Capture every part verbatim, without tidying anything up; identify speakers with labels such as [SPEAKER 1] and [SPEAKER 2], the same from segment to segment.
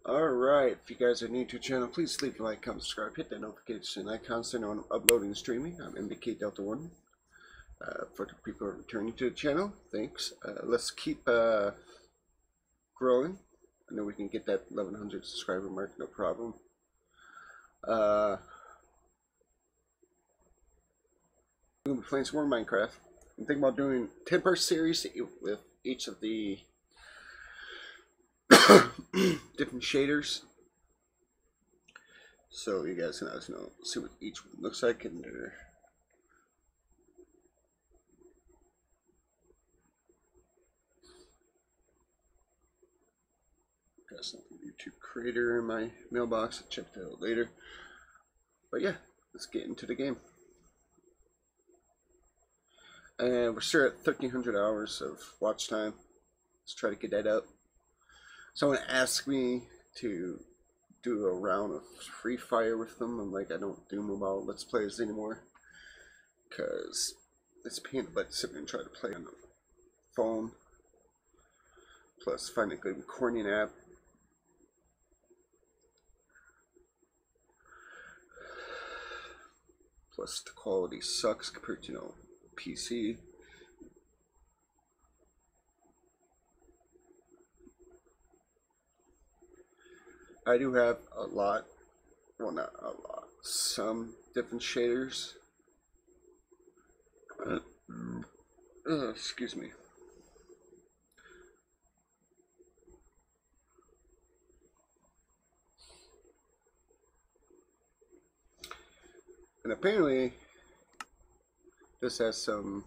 [SPEAKER 1] Alright, if you guys are new to the channel, please leave a like, comment, subscribe, hit that notification icon so you know when I'm uploading and streaming. I'm M B K Delta one. Uh, for the people who are returning to the channel, thanks. Uh, let's keep uh, growing. I know we can get that eleven hundred subscriber mark, no problem. Uh, we're going to be playing some more Minecraft. I'm thinking about doing a ten part series with each of the different shaders, so you guys can also know see what each one looks like, and they're got something YouTube creator in my mailbox. I'll check that out later. But yeah, let's get into the game. And we're still at thirteen hundred hours of watch time. Let's try to get that up. Someone asked me to do a round of Free Fire with them. I'm like, I don't do mobile Let's Plays anymore, because it's a pain in the butt to sit there and try to play on the phone. Plus, find a good recording app. Plus, the quality sucks compared to, you know, P C. I do have a lot, well, not a lot, some different shaders. Uh, uh, excuse me. And apparently, this has some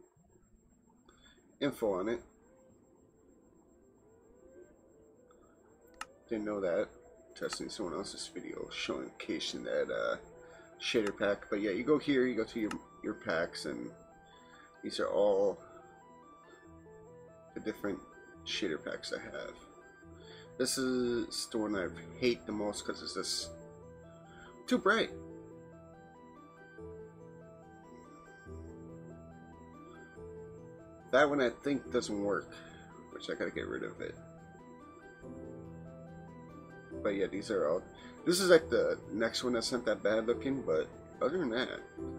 [SPEAKER 1] info on it. Didn't know that. Testing someone else's video showing location that uh, shader pack. But yeah, you go here, you go to your your packs, and these are all the different shader packs I have. This is the one I hate the most because it's just too bright. That one I think doesn't work, which I gotta get rid of it. But yeah, these are all. This is like the next one that's not that bad looking, but other than that,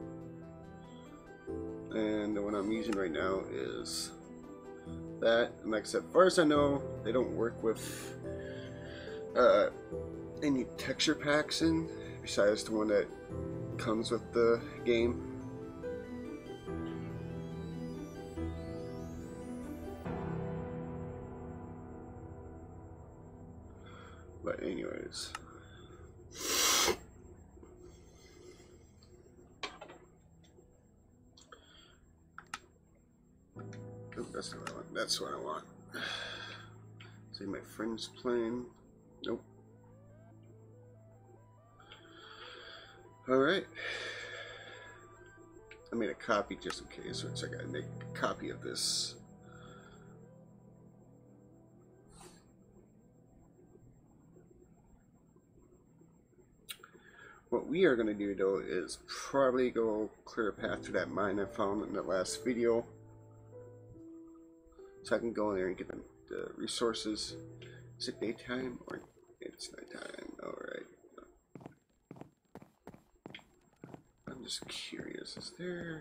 [SPEAKER 1] and the one I'm using right now is that. And like I said, as far as I know, they don't work with uh, any texture packs in, besides the one that comes with the game. But anyways, oh, that's what I want. That's what I want. See my friends playing. Nope. All right. I made a copy just in case, so it's like I gotta make a copy of this. What we are going to do though is probably go clear a path to that mine I found in the last video, so I can go in there and get the, the resources. Is it daytime or it's nighttime? Alright. I'm just curious, is there...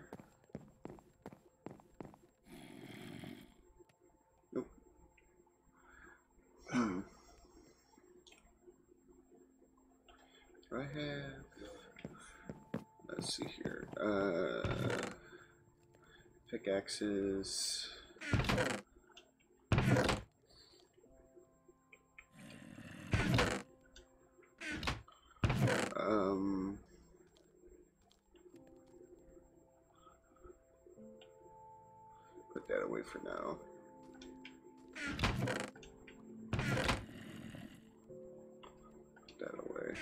[SPEAKER 1] Nope. Hmm. I have, let's see here, uh, pickaxes, um, put that away for now. Put that away.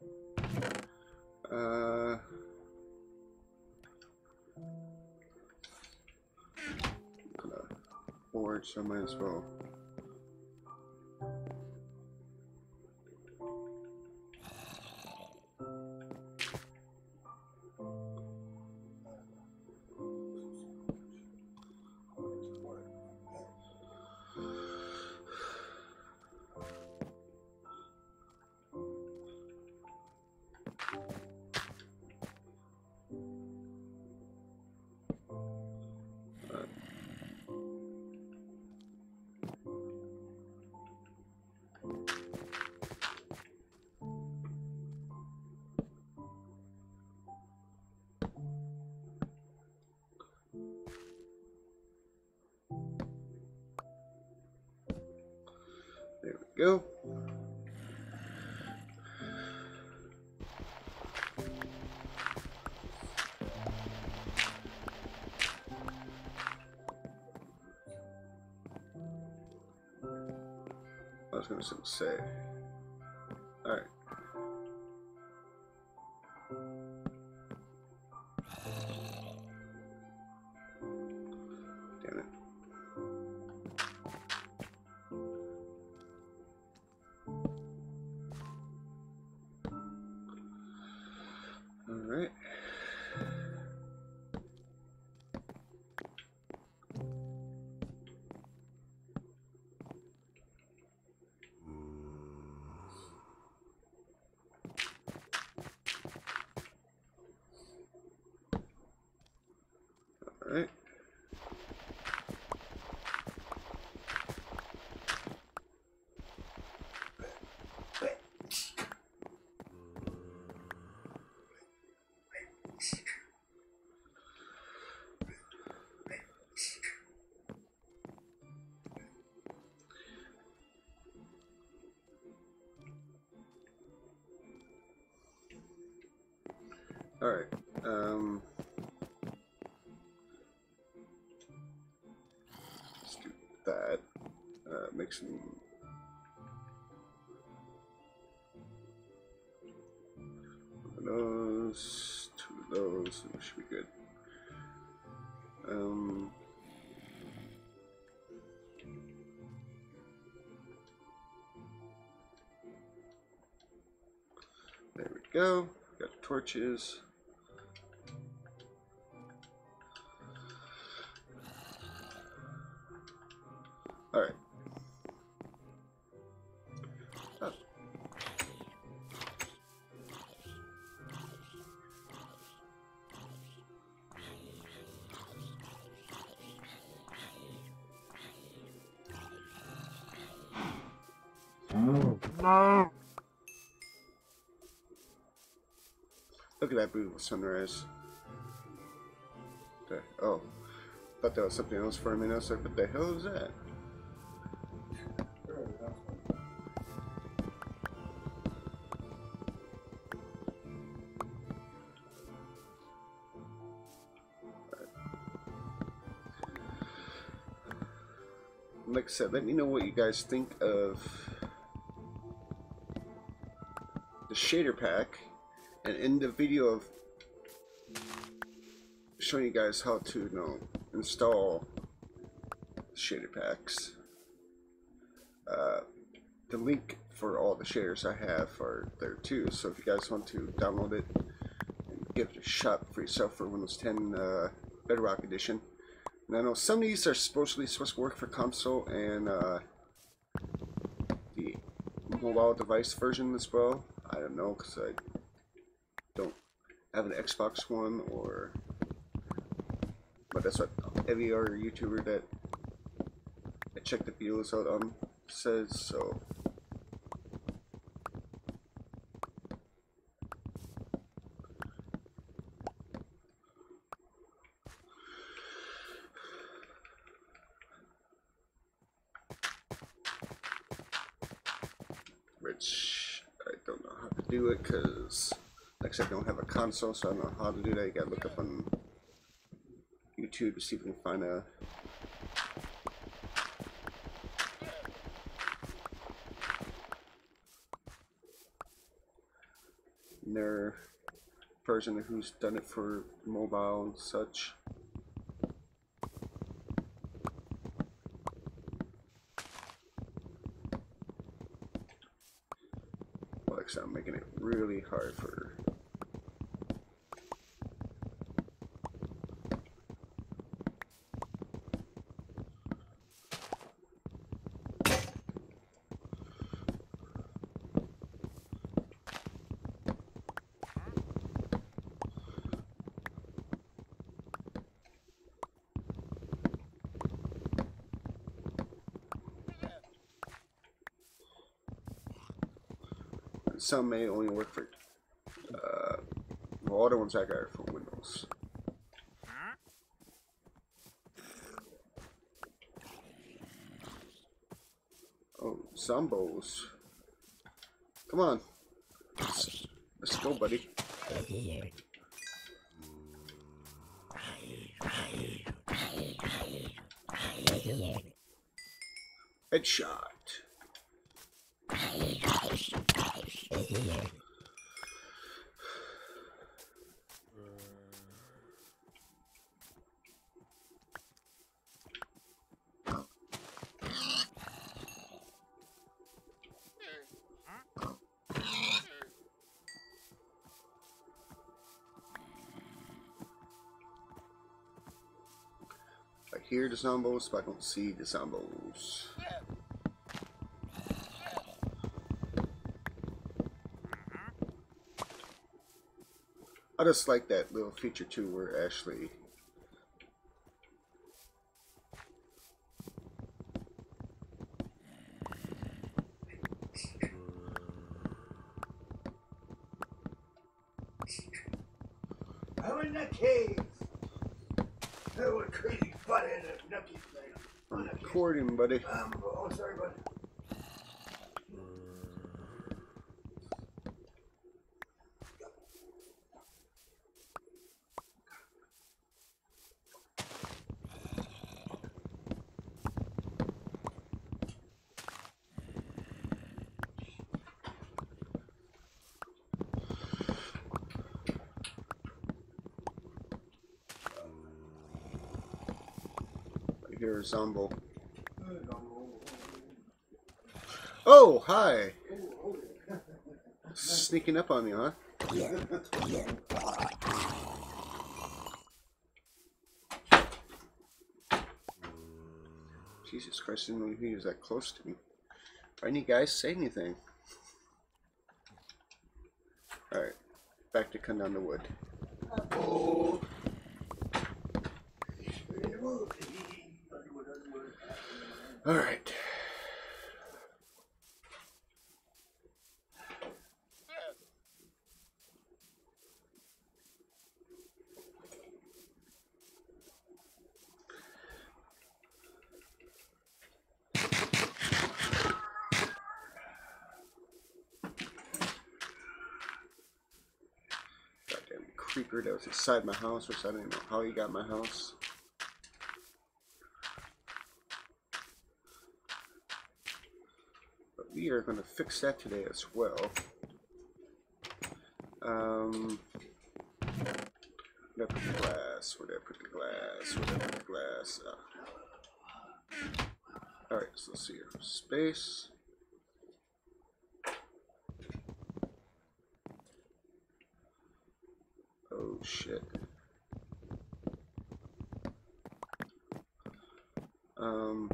[SPEAKER 1] Uh, gonna board, so I might as well. Go. I was gonna say. All right. Damn it. All right. All right. All right. Um, let's do that. Uh, make some. One of those, two of those, and we should be good. Um, there we go. Got the torches. All right. Oh. No. Look at that beautiful sunrise. Okay. Oh, thought that was something else for a minute. I was like, what the hell is that? Like I said, let me know what you guys think of the shader pack, and in the video of showing you guys how to, you know, install shader packs, uh, the link for all the shaders I have are there too, so if you guys want to download it and give it a shot for yourself for Windows ten uh, Bedrock Edition. And I know some of these are supposedly supposed to work for console and uh, the mobile device version as well. I don't know, because I don't have an Xbox One, or but that's what every other YouTuber that I check the videos out on says, so which I don't know how to do it because, like I said, I don't have a console, so I don't know how to do that. You gotta look up on YouTube to see if you can find a their person who's done it for mobile and such. Like I said, I'm making it really hard for some may only work for uh, well, other ones I got are for Windows. Oh Zombos. Come on. Let's, let's go, buddy. Headshot. I hear the zombos, but I don't see the zombos. I just like that little feature too, where Ashley
[SPEAKER 2] I'm in the cave. That was crazy fun in a nucky thing.
[SPEAKER 1] I'm recording, buddy.
[SPEAKER 2] Um, oh, sorry, buddy.
[SPEAKER 1] I hear a zombo. Oh, hi! Sneaking up on me, huh? Jesus Christ, I didn't know he was that close to me. Why didn't you guys say anything? Alright, back to cutting down the wood. Alright. Goddamn creeper that was inside my house, which I don't even know how he got in my house. But we are going to fix that today as well. Um, where did I put the glass? Where did I put the glass? Where did I put the glass? Uh, Alright, so let's see here. Space. Oh shit. Um,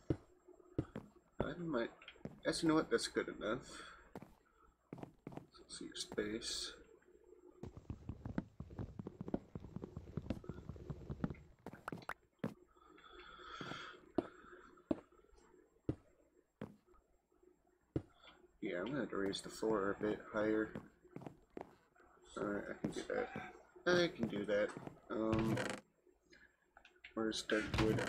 [SPEAKER 1] I might. Actually, you know what? That's good enough. Let's see your space. Yeah, I'm gonna have to raise the floor a bit higher. Alright, I can do that. I can do that. Um, where's dark wood?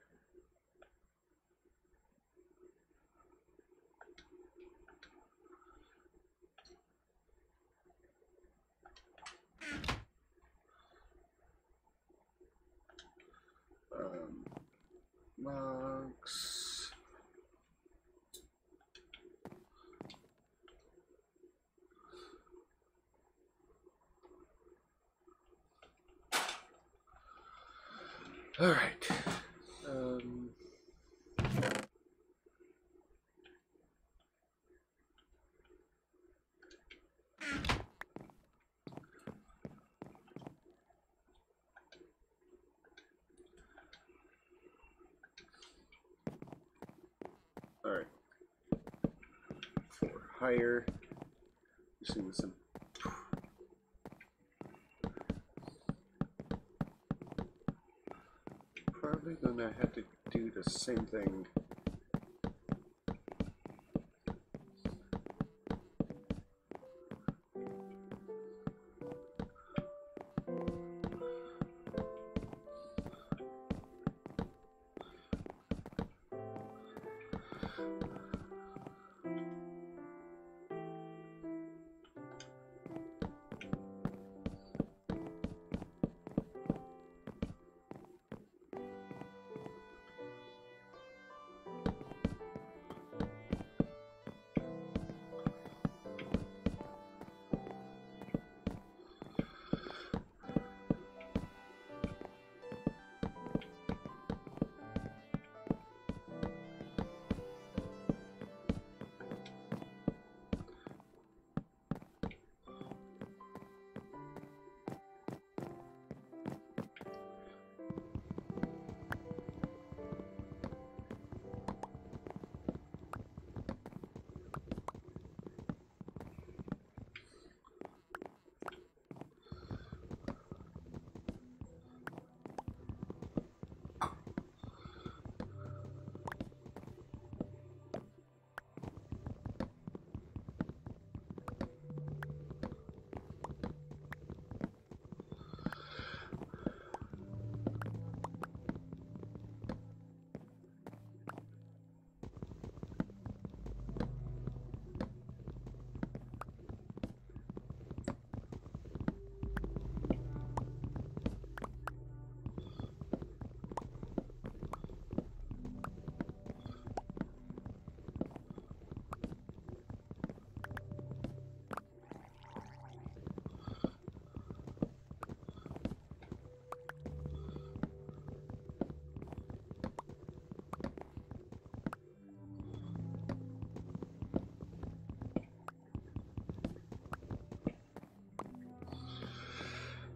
[SPEAKER 1] Um, logs. All right. Um, all right. For higher. Just need some. Probably gonna have to do the same thing.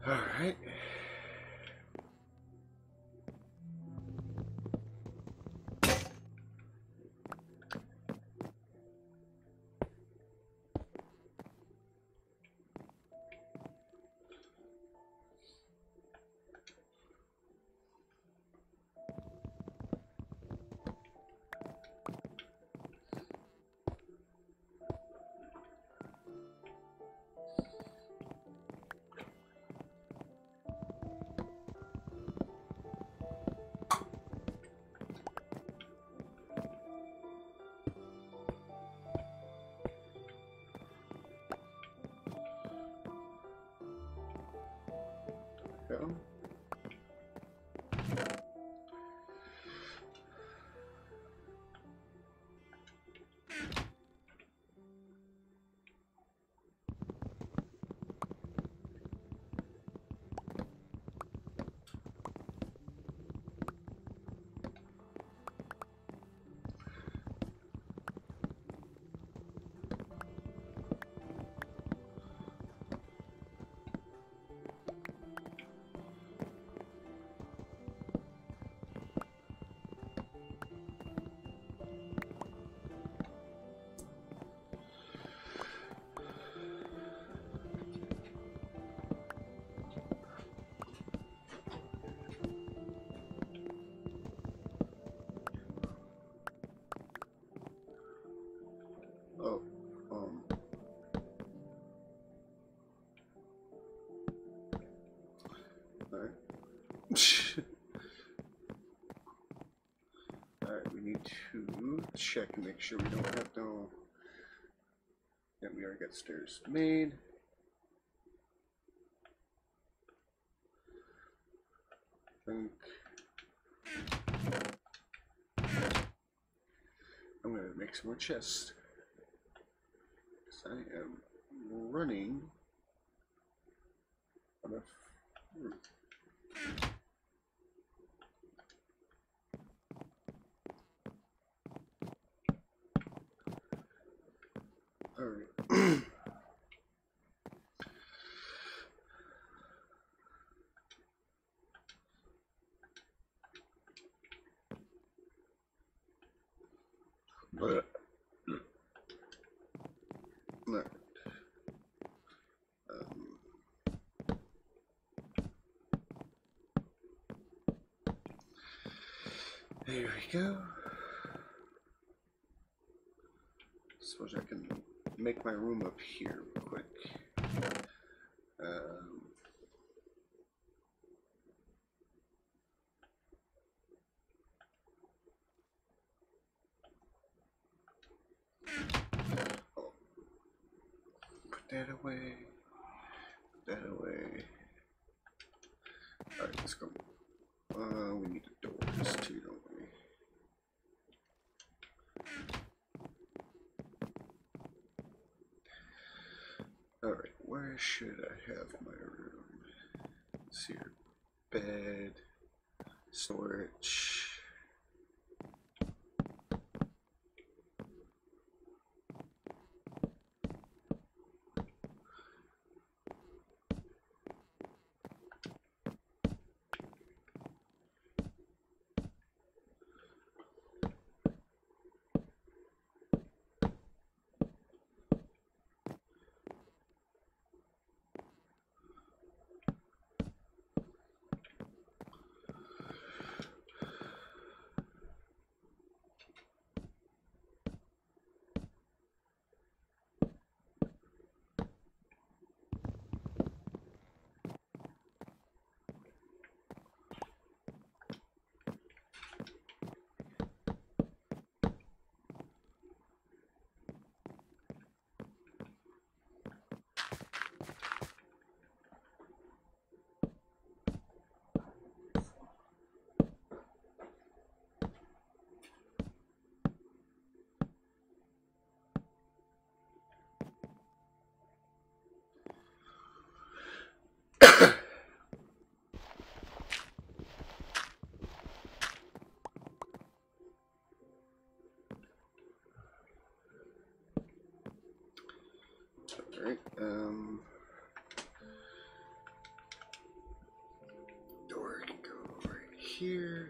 [SPEAKER 1] All right. Go. Oh, um. Alright. Alright, we need to check and make sure we don't have no. Yeah, we already got stairs made. I think I'm gonna make some more chests. I am running out of fruit. All right. But no. Um, there we go. Suppose I can make my room up here real quick. Um, oh. Put that away. Put that away. Alright, let's go. Uh, we need doors too, don't we? Alright, where should I have my room? Let's see here. Bed, storage. Alright, um, here.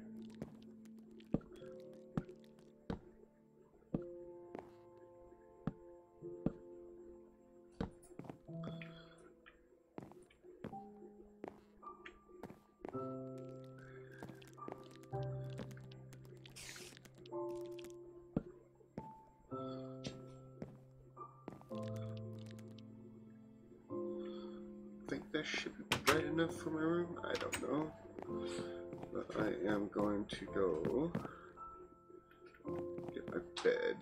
[SPEAKER 1] I think that should be bright enough for my room. I don't know. But I am going to go get my bed.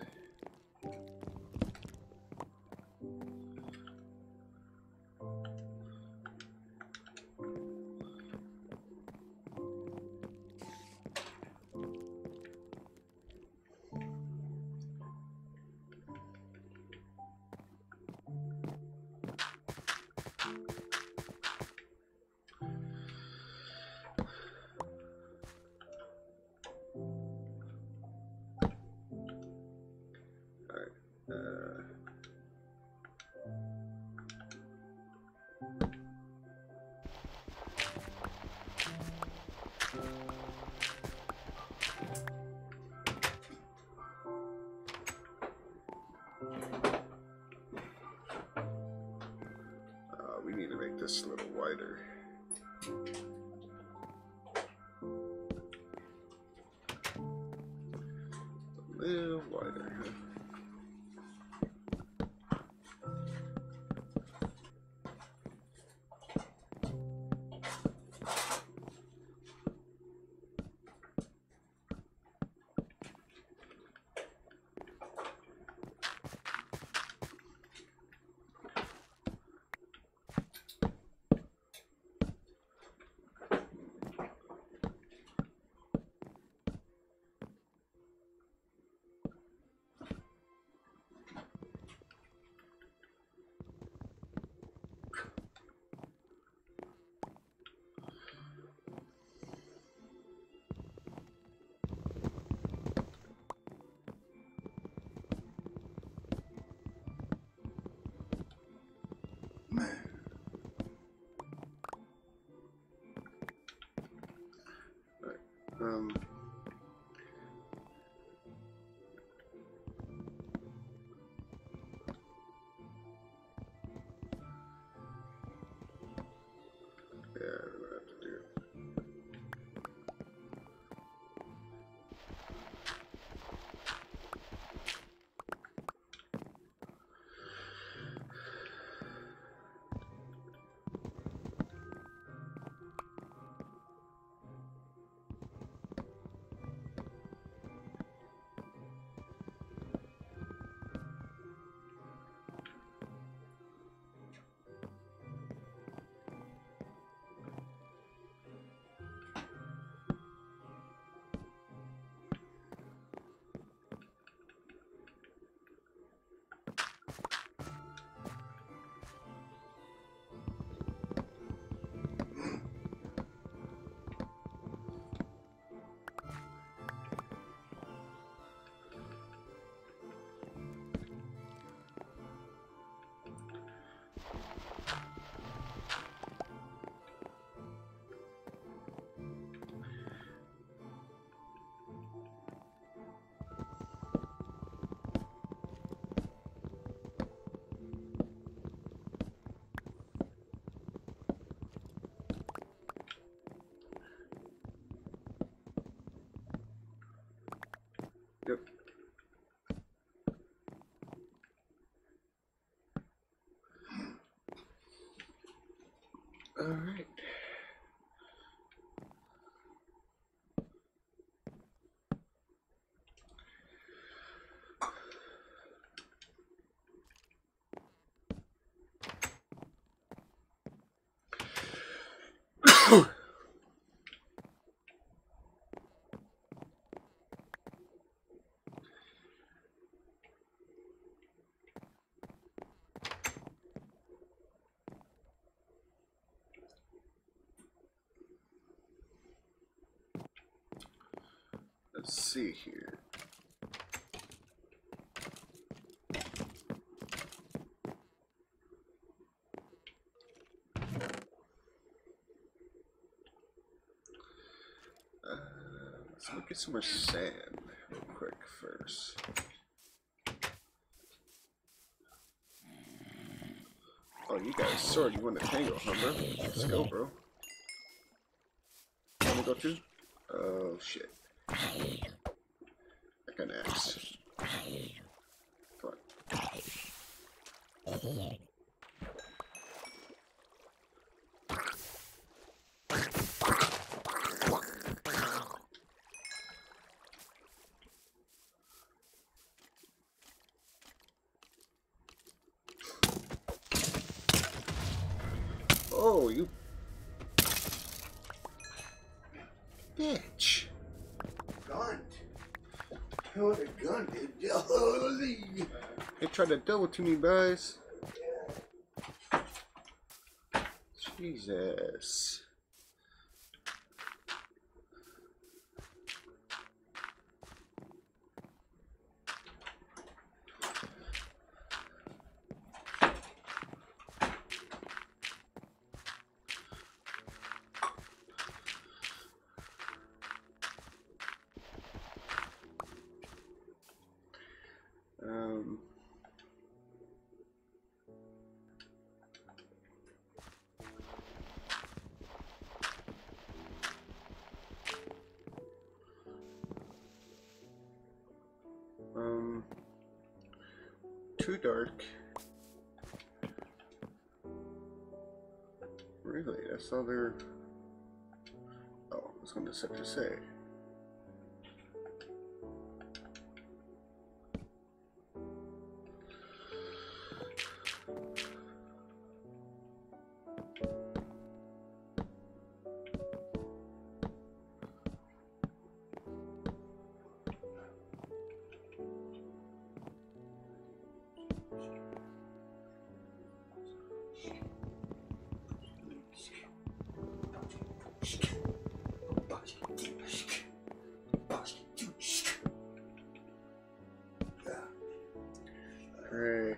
[SPEAKER 1] We need to make this a little wider. A little wider, huh? Um, yeah, I don't know what to do. Yep. All right. Let's see here. So we'll get some more sand real quick first. Oh, you got a sword. You want to tango, huh, bro? Let's go, bro. You want to go too? Oh, shit. I got an axe. Come on. Oh, you bitch.
[SPEAKER 2] Gun. What a gun, dude. Holy.
[SPEAKER 1] They tried to double to me, guys. Jesus. Um, um, too dark. Really? That's all they're... Oh, I was going to set to say. Great.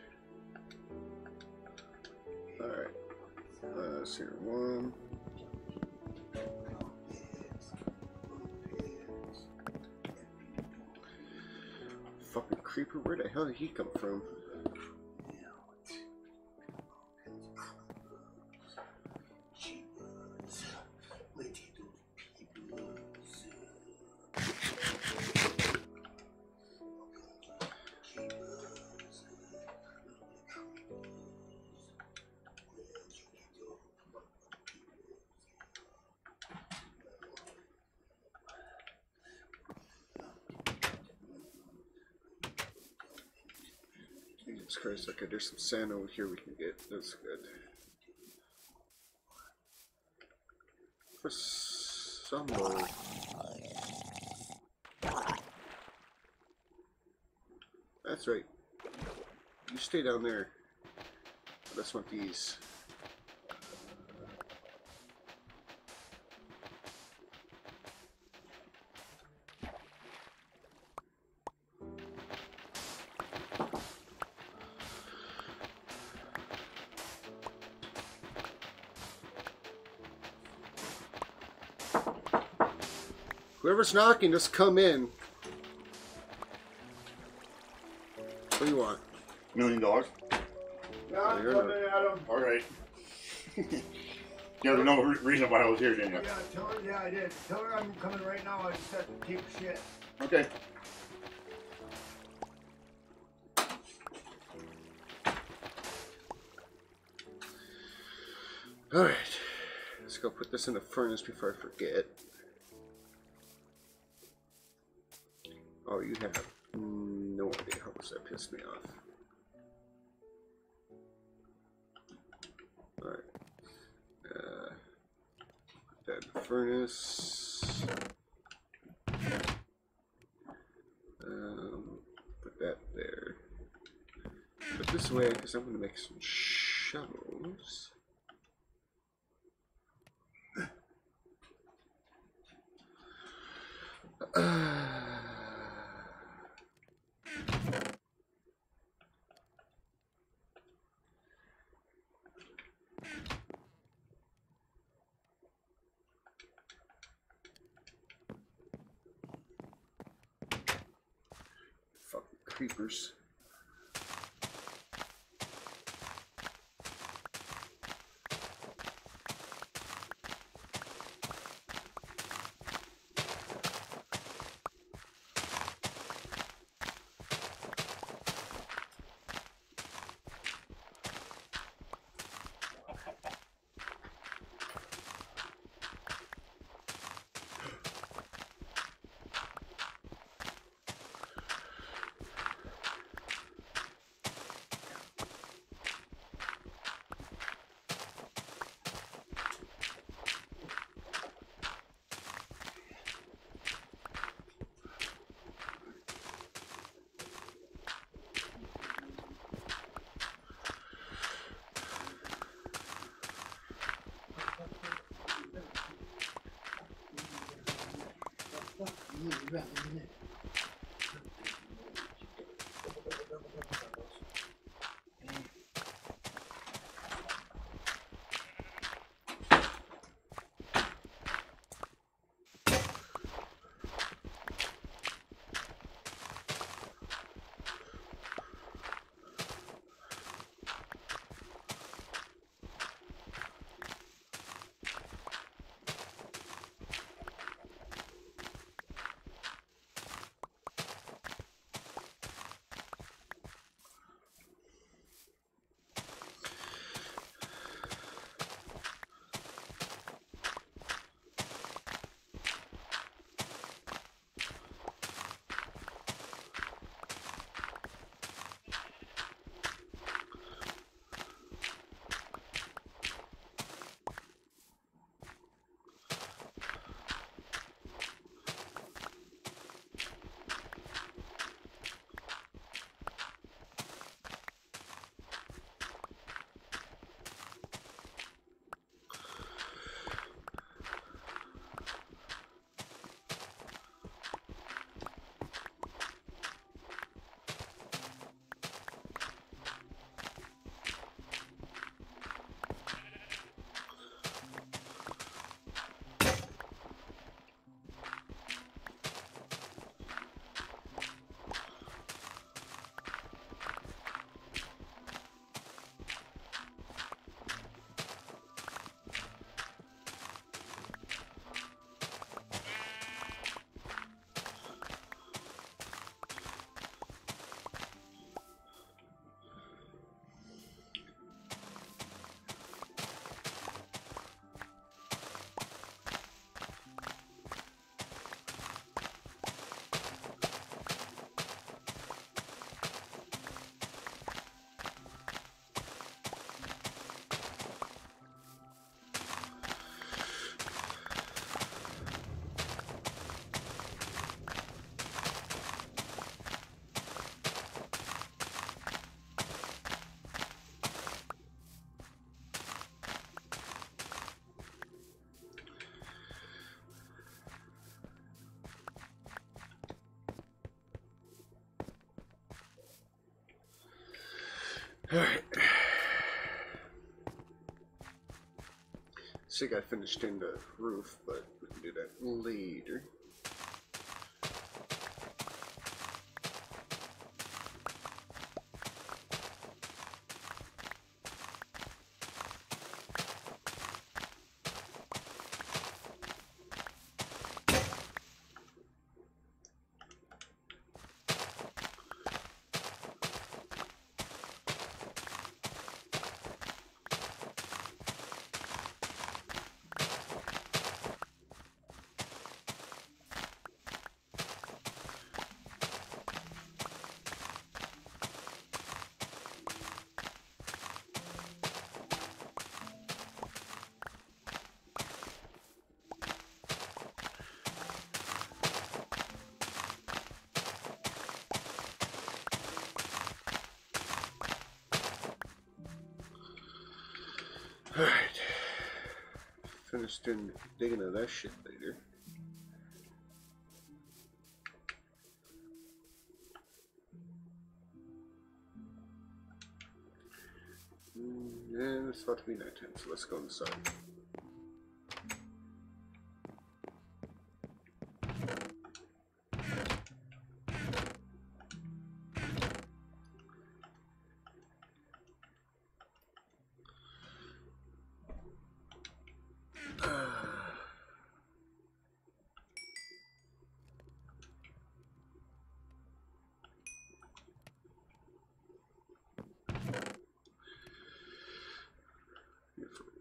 [SPEAKER 1] Alright. Uh, let's see. One. Fucking creeper. Where the hell did he come from? Jesus Christ, okay, there's some sand over here we can get. That's good. For some more. That's right. You stay down there. I just want these. Whoever's knocking, just come in. What do you want?
[SPEAKER 2] Million dollars.
[SPEAKER 3] Yeah, I'm
[SPEAKER 1] You're
[SPEAKER 3] coming
[SPEAKER 1] not-
[SPEAKER 3] at him.
[SPEAKER 2] All right. You have no re- reason why I was here, didn't you?
[SPEAKER 3] Yeah, tell her, yeah, I did. Tell her I'm coming right now. I just have to keep shit.
[SPEAKER 2] Okay.
[SPEAKER 1] Alright. Let's go put this in the furnace before I forget. Oh, you have no idea how much that pissed me off. Alright. Uh, put that in the furnace. Um, put that there. Put this away because I'm going to make some shovels. Uh, creepers. Alright. See, I finished in the roof, but we can do that later. Alright. Finished in digging into that shit later. And it's about to be nighttime, so let's go inside.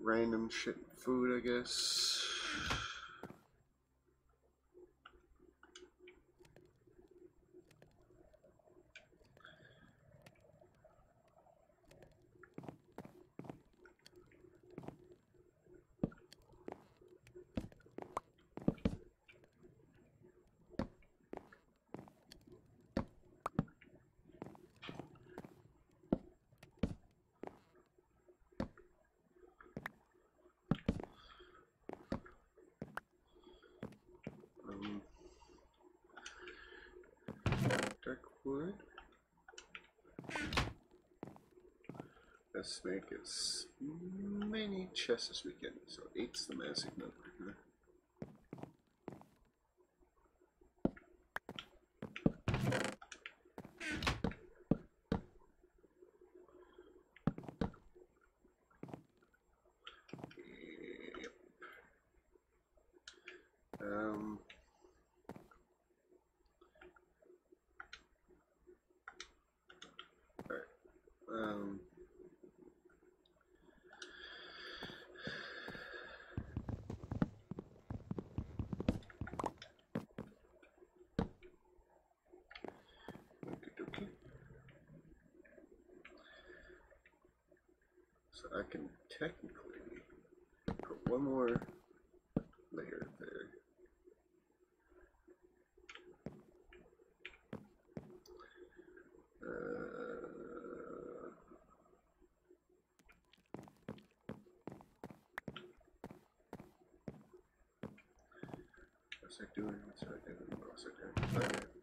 [SPEAKER 1] random shit food, I guess. Dark wood. Let's make as many chests as we can. So eight's the magic number. Huh? Yep. Um. Um, okay. So I can technically put one more layer there. Uh, what's I doing? What's I doing? What was I doing? Okay.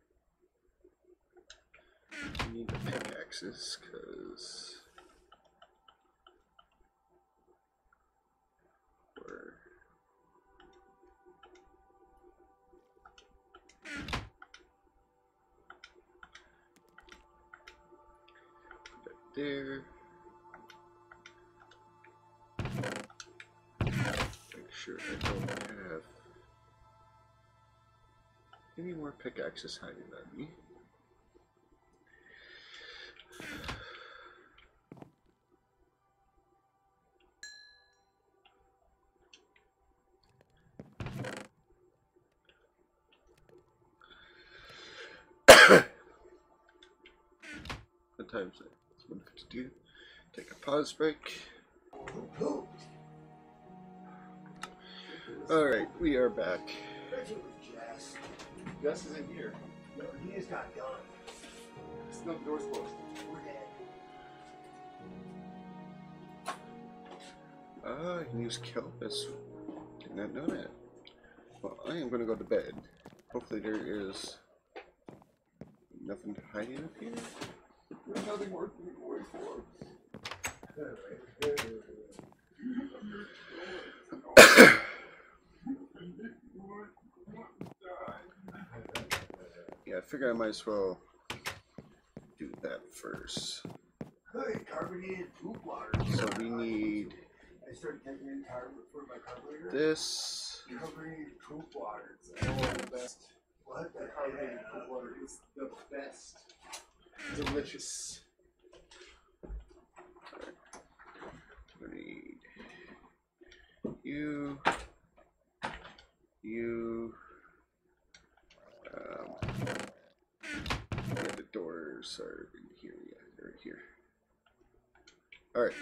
[SPEAKER 1] I need the pickaxes because we're put that there. Make sure I don't have any more pickaxes hiding on me. What time is it? It's one fifty-two. Take a pause break. Alright, we are back.
[SPEAKER 3] Jess.
[SPEAKER 2] Jess isn't here.
[SPEAKER 3] No, he just got done.
[SPEAKER 2] It's not the door's closed.
[SPEAKER 3] We're dead.
[SPEAKER 1] Ah, I can use kelp. Did not know that. Well, I am going to go to bed. Hopefully there is nothing to hide in up here.
[SPEAKER 2] There's nothing worth going for.
[SPEAKER 1] Yeah, I figure I might as well do that first.
[SPEAKER 3] Hey, carbonated poop water.
[SPEAKER 1] So we need
[SPEAKER 3] I started taking in carbon for my carburetor.
[SPEAKER 1] this.
[SPEAKER 3] Carbonated poop water.
[SPEAKER 2] It's all the best.
[SPEAKER 3] What the
[SPEAKER 2] Carbonated
[SPEAKER 3] hell?
[SPEAKER 2] cold water is the best. Delicious.
[SPEAKER 1] We need you, you. Um, yeah, the doors are in here. Yeah, they're here. All right.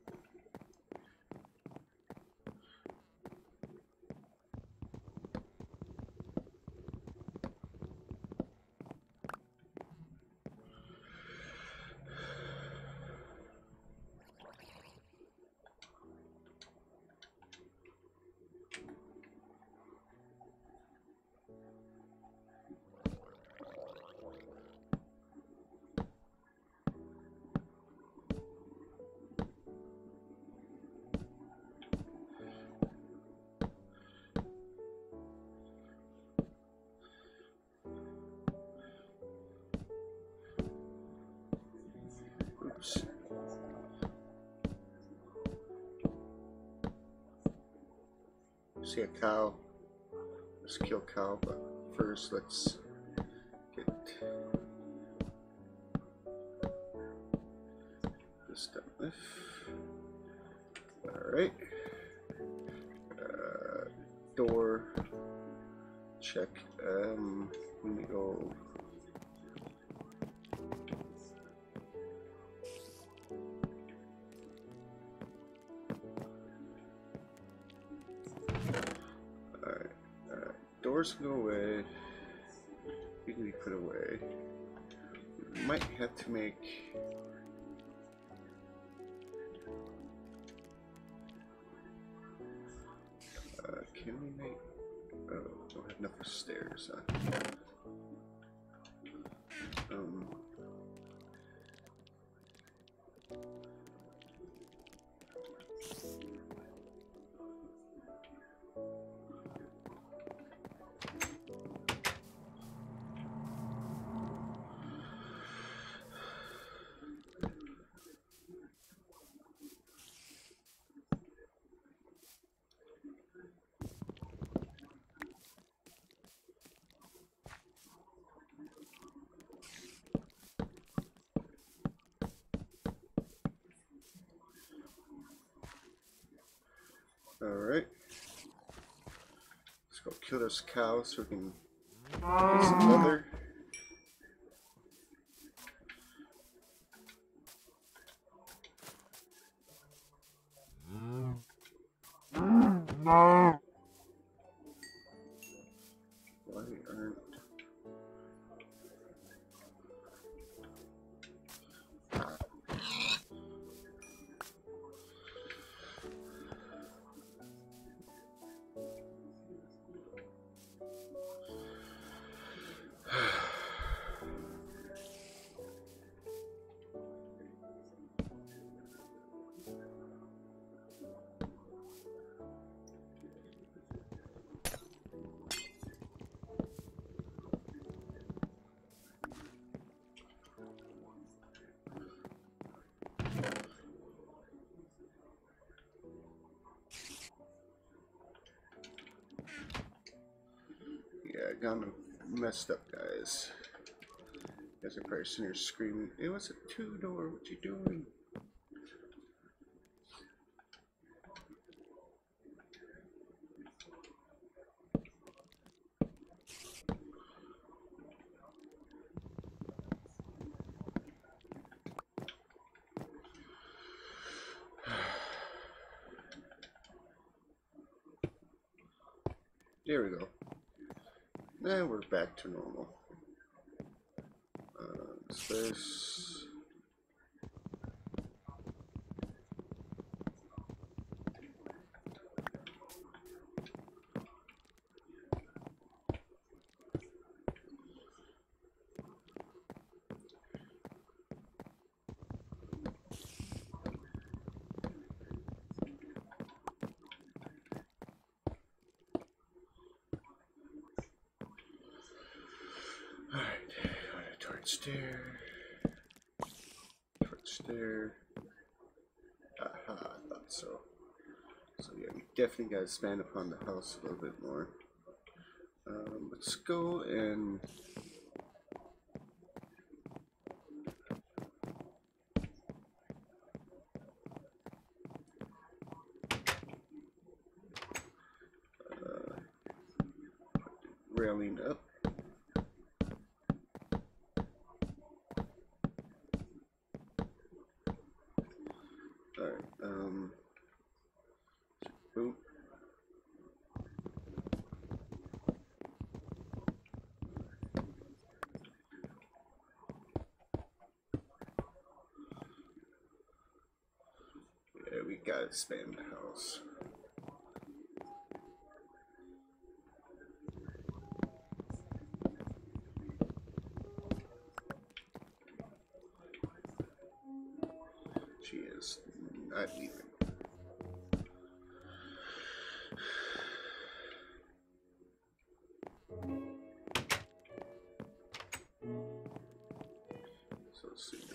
[SPEAKER 1] Oops. See a cow. Let's kill cow, but first let's get this done with. Alright. check. Um, let me go. Alright, alright. Doors can go away. You can be put away. We might have to make. Uh, can we make. Oh, don't have enough for stairs, huh? Um. Alright. Let's go kill this cow so we can get some leather.
[SPEAKER 3] No.
[SPEAKER 1] Why aren't Yeah, I got them messed up, guys. You guys are probably sitting here screaming, it was a two-door, what you doing? There we go. Now we're back to normal. Uh, space. Alright, torch there. Torch there. Aha, I thought so. So yeah, we definitely gotta expand upon the house a little bit more. Um, let's go and uh, railing up. Alright, um, boom. Yeah, we gotta expand the house. She is not leaving. So let's see.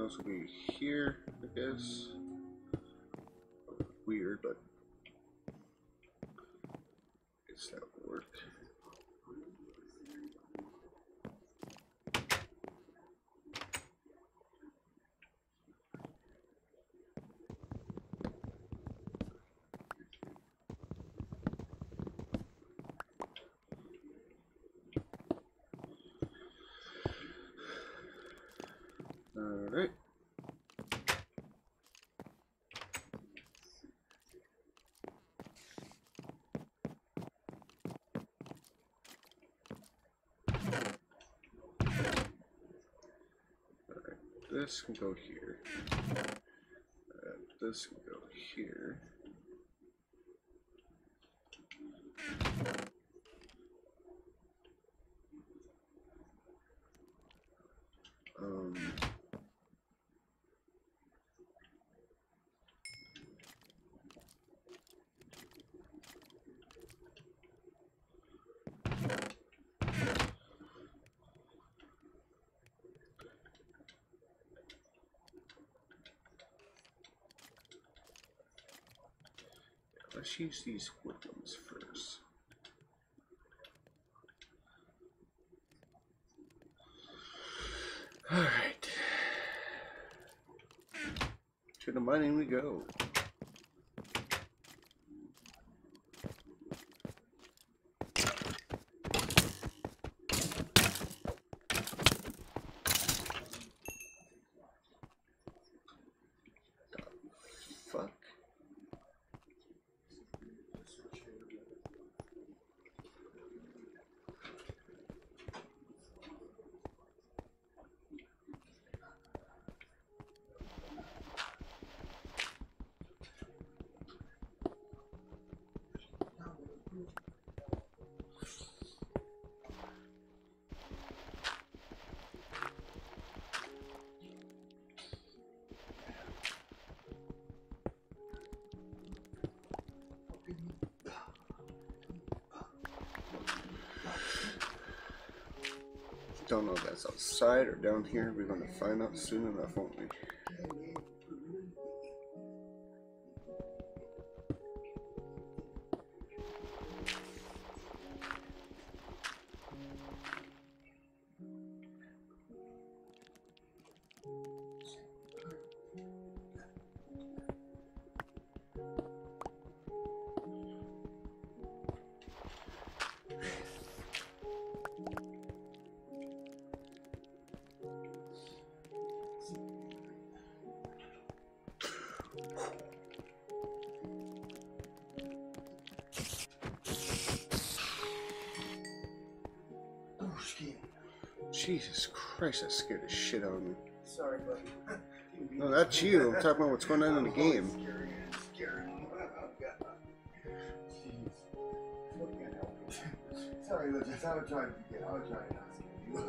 [SPEAKER 1] else will be here, I guess. Weird, but I guess that would work. All right. This can go here. Uh, this can go here. Um, let's use these wood ones first. All right. To the mining we go. Fuck. Don't know if that's outside or down here. We're going to find out soon enough, won't we? Jesus Christ, that scared the shit out of me.
[SPEAKER 2] Sorry, buddy.
[SPEAKER 1] No, that's you. I'm talking about what's going on in the game.
[SPEAKER 2] Scary, scary. Jeez. Can't help it. Sorry, Legends. I was trying to get. I was trying to not scare you.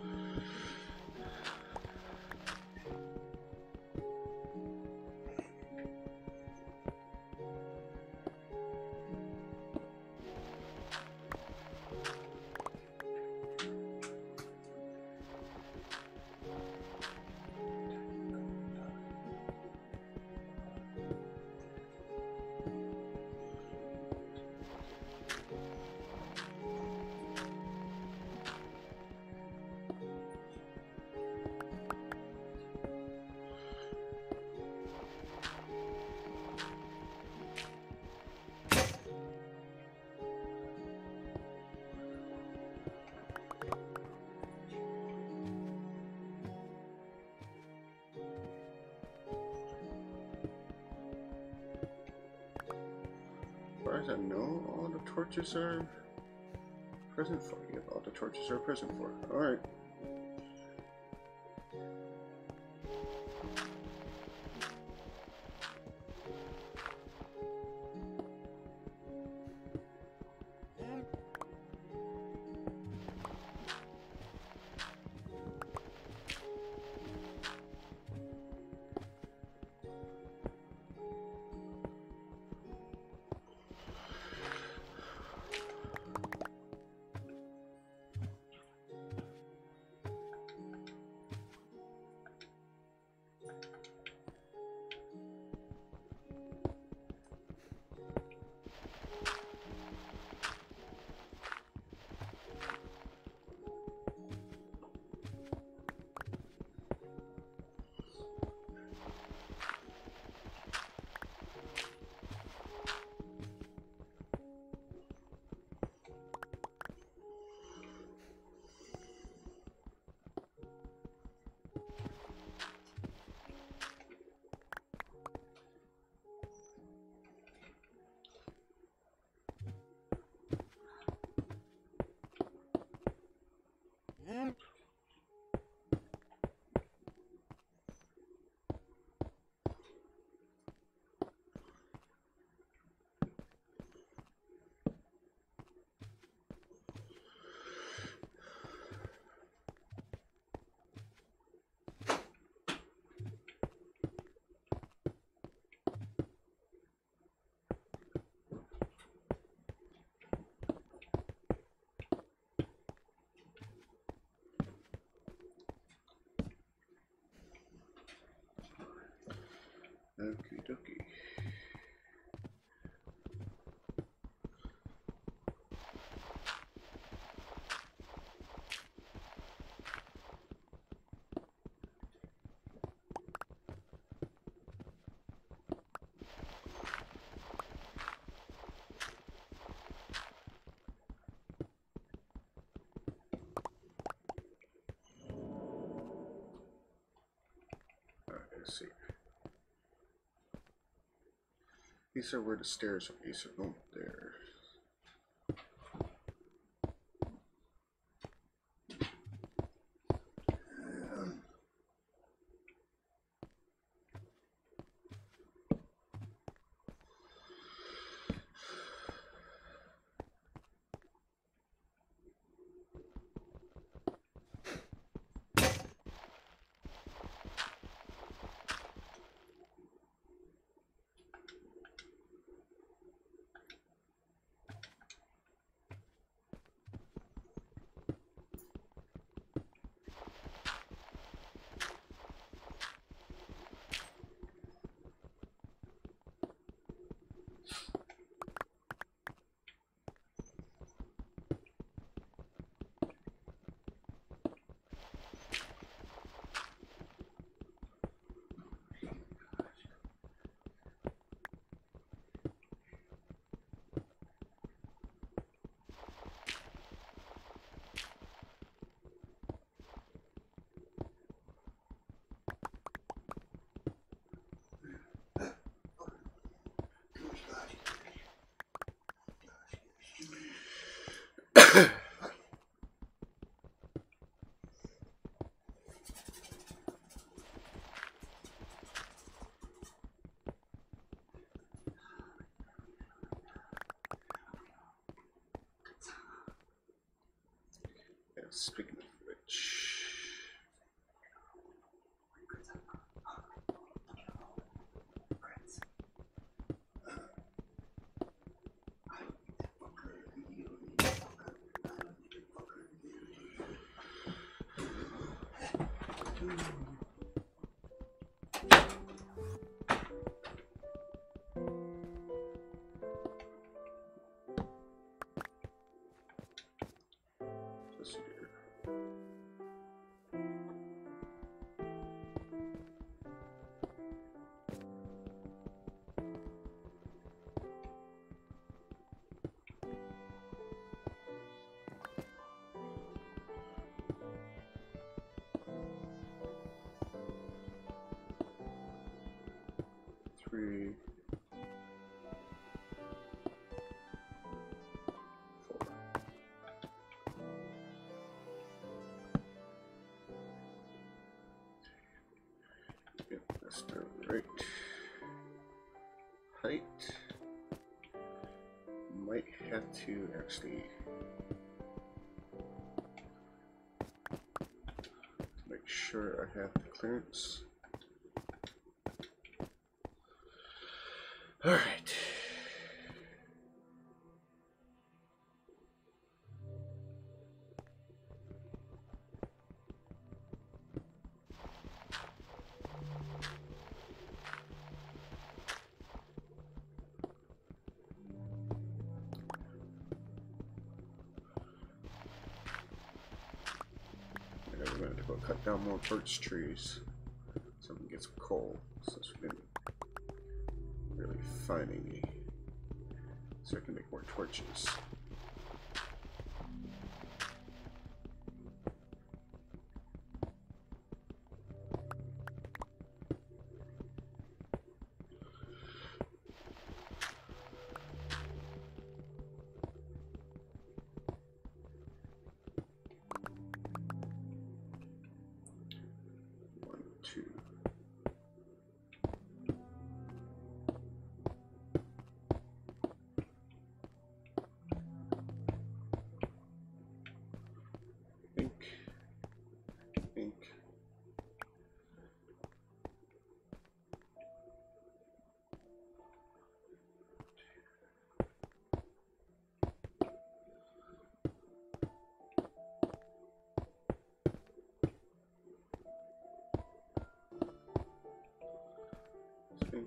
[SPEAKER 2] As far as I know, all the torches are present for. Yep, all the torches are present for. Alright.
[SPEAKER 1] Okie dokie. Alright, let's see. These are where the stairs are. These are going there. Yeah, speaking of which. Let's see here. Three, four. Yep, that's the right height. Might have to actually make sure I have the clearance. All right. And then we're going to go cut down more birch trees so we can get some coal. Since we've been really finding me, so I can make more torches. think.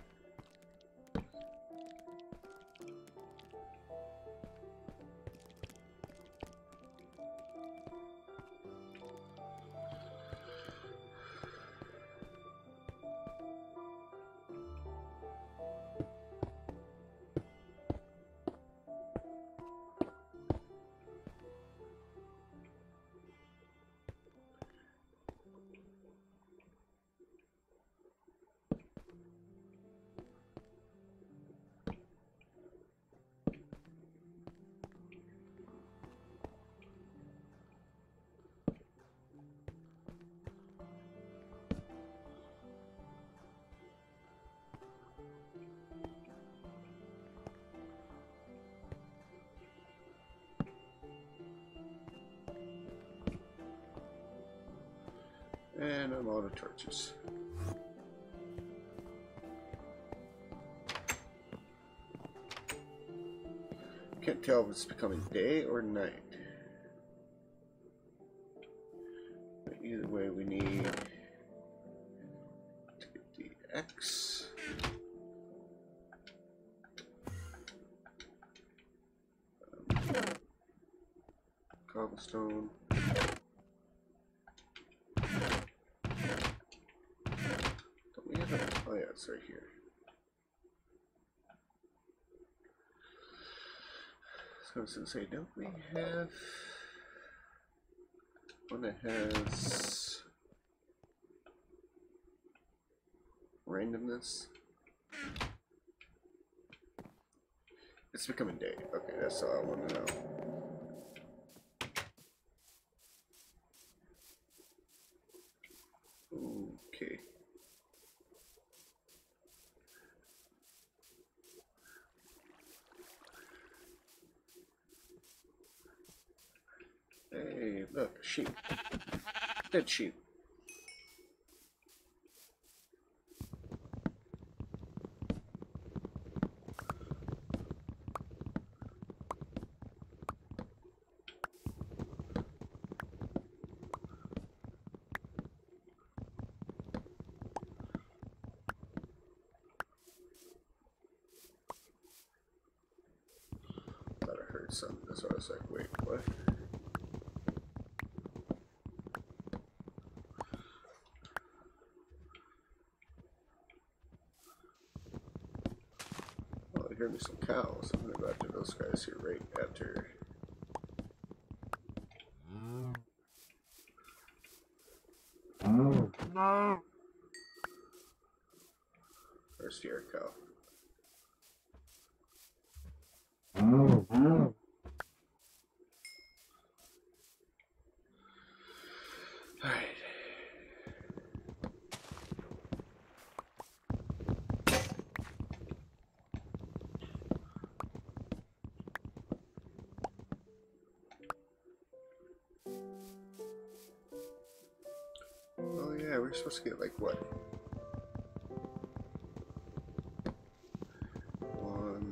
[SPEAKER 1] And I'm out of torches. Can't tell if it's becoming day or night. But either way, we need to get the X. Um, cobblestone. Oh yeah, it's right here. So I was gonna say, don't we have one that has randomness? It's becoming day. Okay, that's all I want to know. Okay. Hey, look, sheep. Dead sheep. Thought I heard something, that's why I was like, wait, what? Hear me some cows. I'm gonna go after those guys here right after. No. Where's your cow? All right. Oh yeah, we're supposed to get like what? One.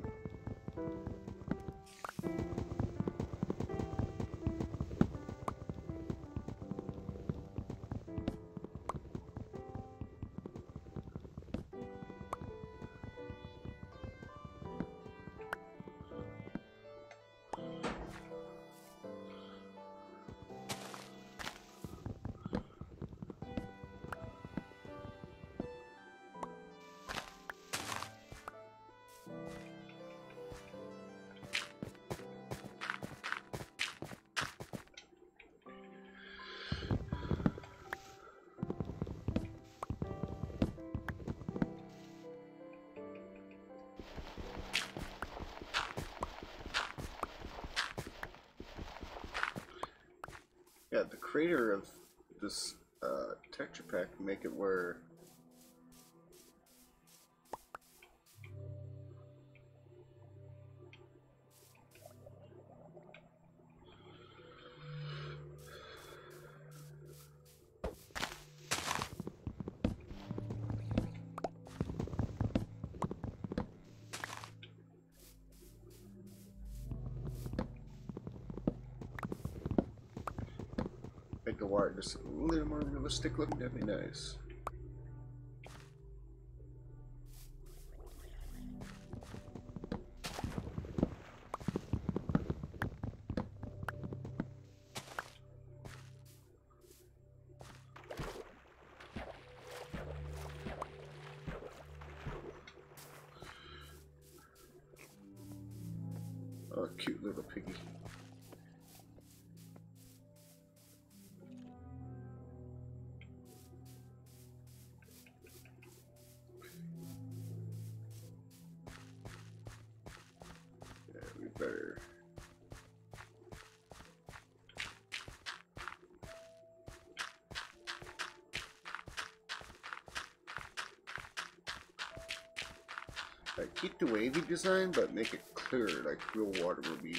[SPEAKER 1] Yeah, the creator of this uh, texture pack make it where make the water just a little more realistic looking. That'd be nice. Oh, cute little piggy. Yeah, we better. Like, keep the wavy design, but make it clear like real water will be.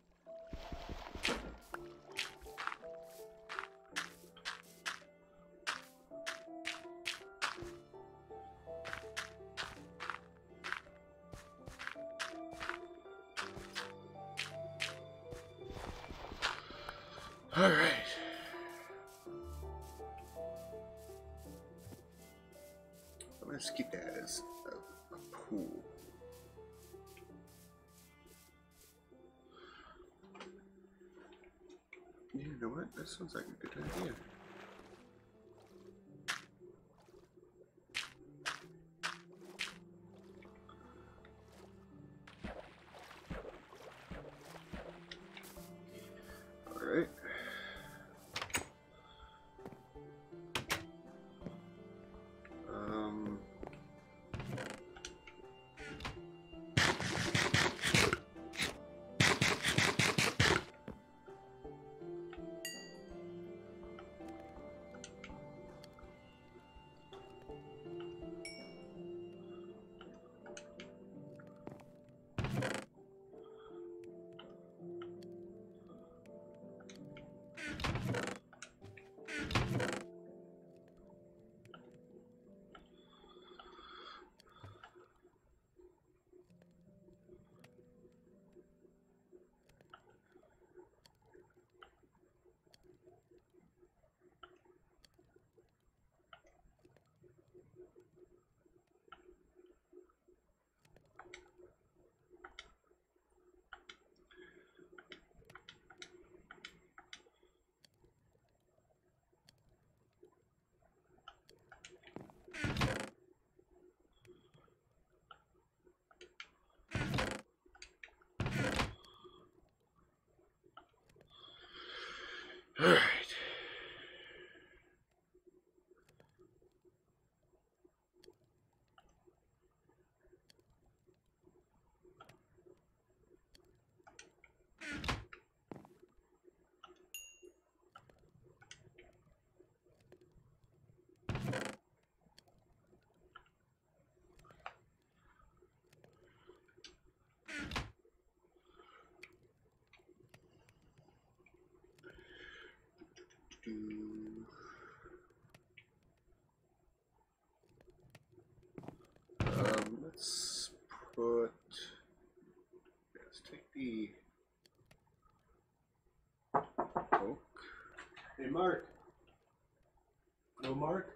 [SPEAKER 1] All right. Let's keep that as a, a pool. You know what? That sounds like a good idea. All right. Um. All right. Um, let's put. Let's take the oak.
[SPEAKER 4] Hey, Mark. No, Mark?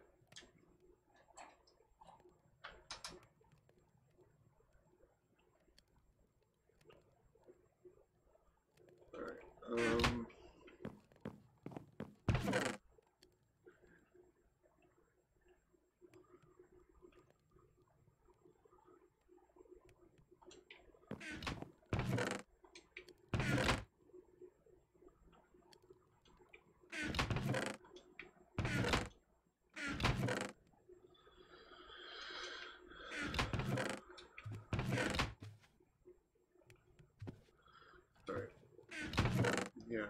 [SPEAKER 1] All right. Um. All right. Yeah.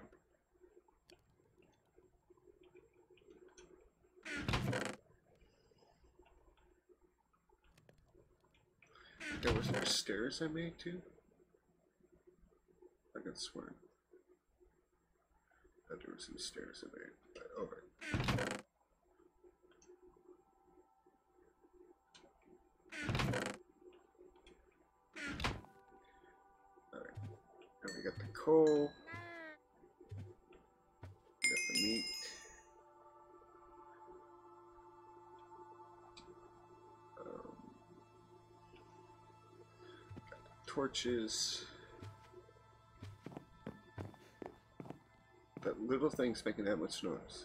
[SPEAKER 1] Yeah, was there stairs I made too? I could swear that there were some stairs I made. But, over. Alright. Now we got the coal. We got the meat. Um, got the torches. That little thing's making that much noise.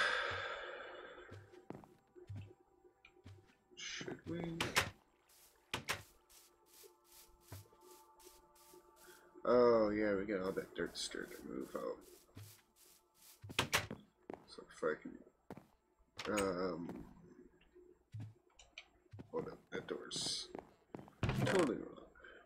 [SPEAKER 1] Should we? Oh yeah, we got all that dirt stirred to move out. So if I can, um, hold up, that door's totally wrong.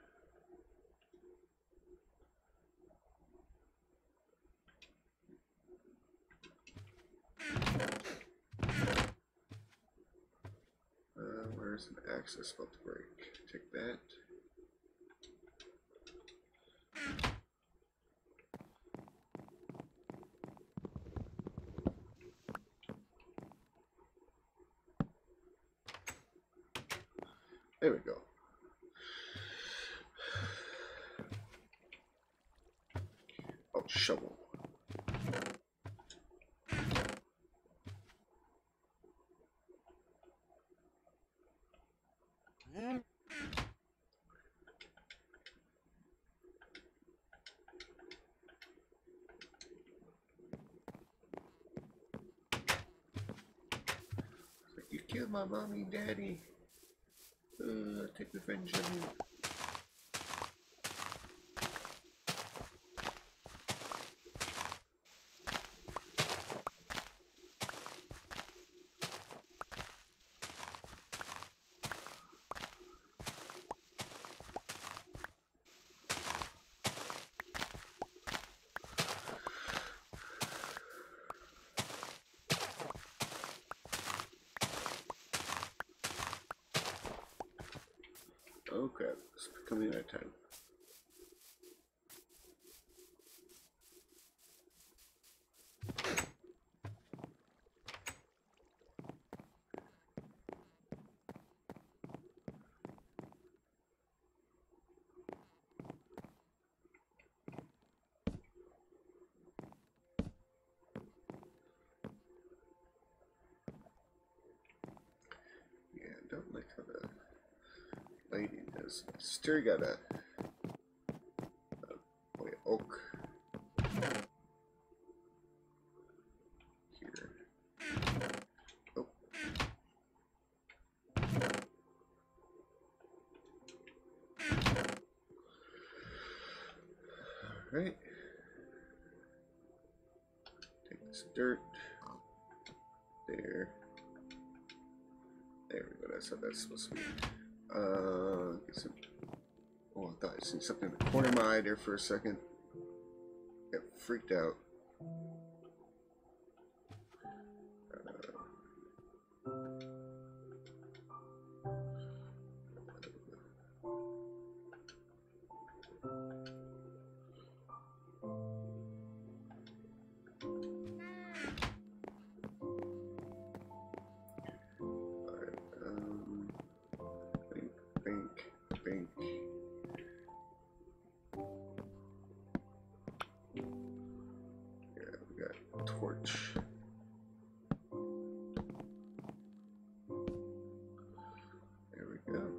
[SPEAKER 1] Uh, where's an access about to break? Take that. There we go. Oh, shovel. You killed my mommy and daddy. Uh, take revenge on you. Oh crap, it's becoming night time. Yeah, I don't like how the lighting is. Still got a, a boy, oak here. Oh. Alright. Take this dirt. There. There we go, that's how that's supposed to be. Uh, get some. Oh, I thought I seen something in the corner of my eye there for a second. Got freaked out. Torch. There we go.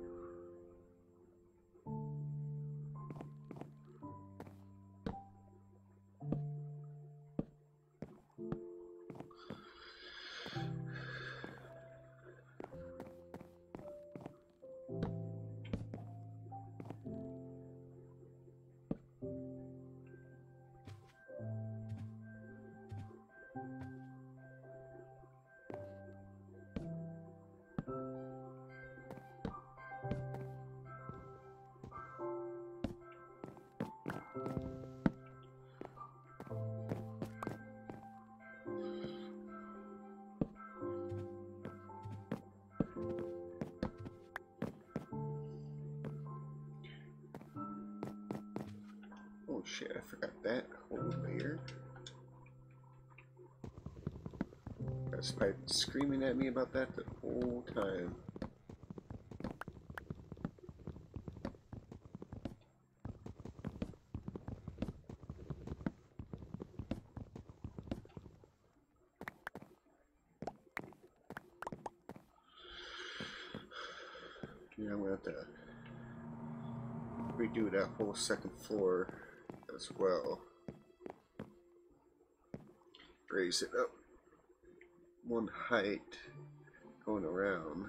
[SPEAKER 1] Oh shit, I forgot that whole layer. That's pipe screaming at me about that the whole time. Yeah, I'm gonna have to redo that whole second floor as well. Raise it up one height going around.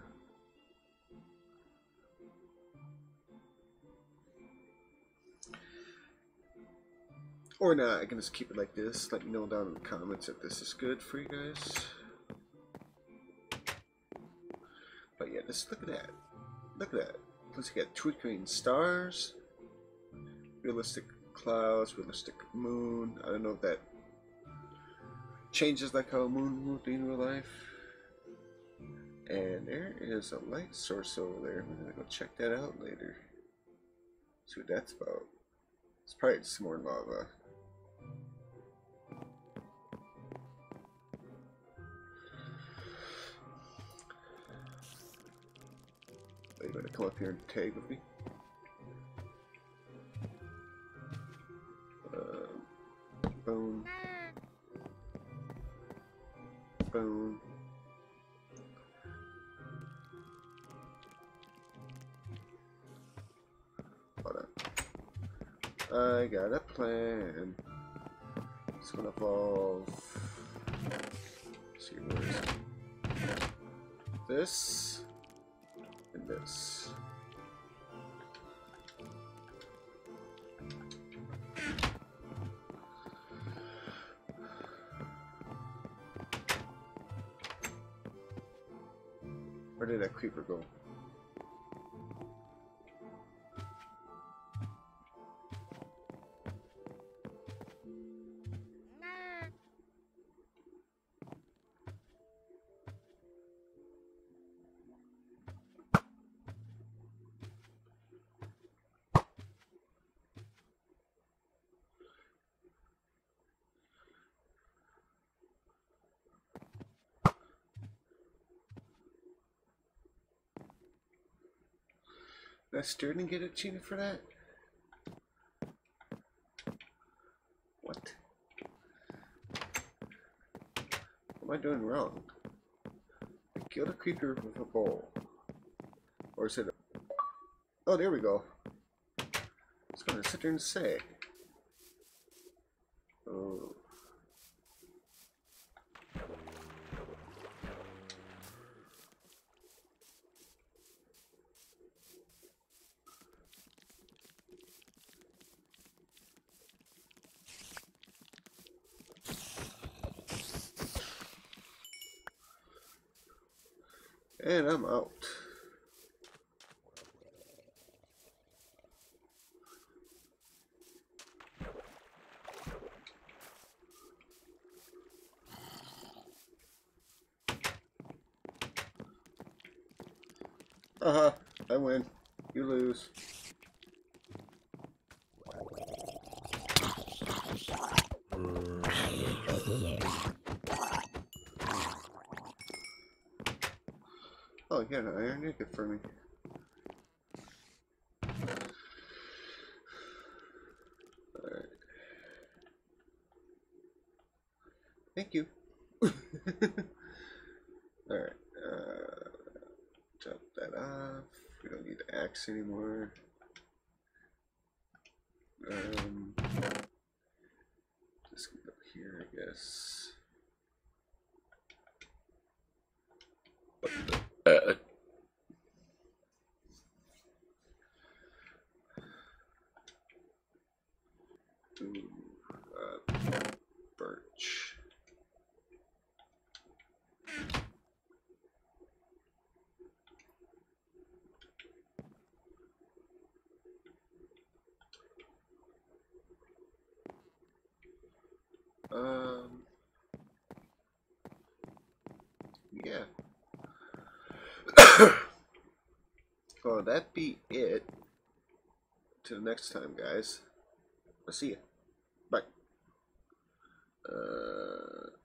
[SPEAKER 1] Or not, I can just keep it like this. Let me know down in the comments if this is good for you guys. But yeah, just look at that. Look at that. Plus you got twinkling stars, realistic clouds, realistic moon. I don't know if that changes like how a moon would be in real life. And there is a light source over there. We're gonna go check that out later. See what that's about. It's probably just more lava. Are you gonna come up here and tag with me? Uh, boom. Boom. Hold on. I got a plan. It's gonna evolve. Let's see, where is it? This and this. Where did that creeper go? Did I still didn't get a cheating for that? What? What am I doing wrong? I killed a creeper with a bowl. Or is it a... Oh, there we go. I was gonna sit there and say. Oh. And I'm out. Uh-huh, I win. You lose. Oh, you got an iron ingot for me. Alright. Thank you. Alright. Uh, chop that off. We don't need the axe anymore. Um, just go here, I guess. What the? Uh, Ooh, uh, birch. Um, yeah. Well, that be it. Till next time, guys. I'll see you.